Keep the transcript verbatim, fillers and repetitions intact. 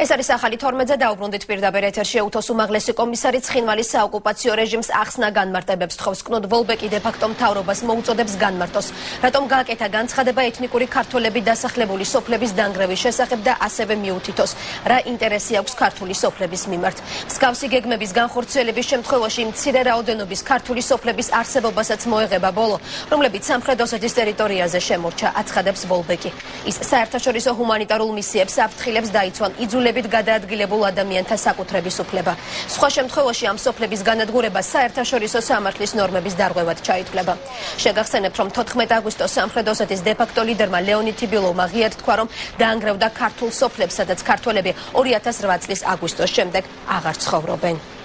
ეს არის ახალი თორმეტზე დაუბრუნდით პირდაპირ ეთერში ეუთოს უმაღლესი კომისარი ცხინვალის საოკუპაციო რეჟიმს ახსნა-განმარტებებს სთხოვს კნუტ ვოლბეკი დე-ფაქტო მთავრობას მოუწოდებს განმარტოს. რატომ გააკეთა განცხადება ეთნიკური ქართველებით დასახლებული სოფლების დანგრევის შესახებ და ასევე მიუთითოს-რა ინტერესი აქვს ქართული სოფლების მიმართ. მსგავსი გეგმების განხორციელების შემთხვევაში მცირე რაოდენობის ქართული სოფლების არსებობასაც მოეღება ბოლო, რომლებიც სამხრეთ ოსეთის ტერიტორიაზე შემორჩა, აცხადებს ვოლბეკი. ის საერთაშორისო ჰუმანიტარულ მისიებს აფრთხილებს დაიცვან იძულებით გადაადგილებულ ადამიანთა საკუთრების უფლება. სხვა შემთხვევაში ამ სოფლების განადგურება საერთაშორისო სამართლის ნორმების დარღვევად ჩაითვლება. შეგახსენებთ, რომ თოთხმეტ აგვისტოს სამხრეთ ოსეთის დე-ფაქტო ლიდერმა ლეონიდ თიბილოვმა ღიად თქვა, რომ დაანგრევდა ქართულ სოფლებს, სადაც ქართველები ორი ათას რვა წლის აგვისტოს შემდეგ აღარ ცხოვრობენ.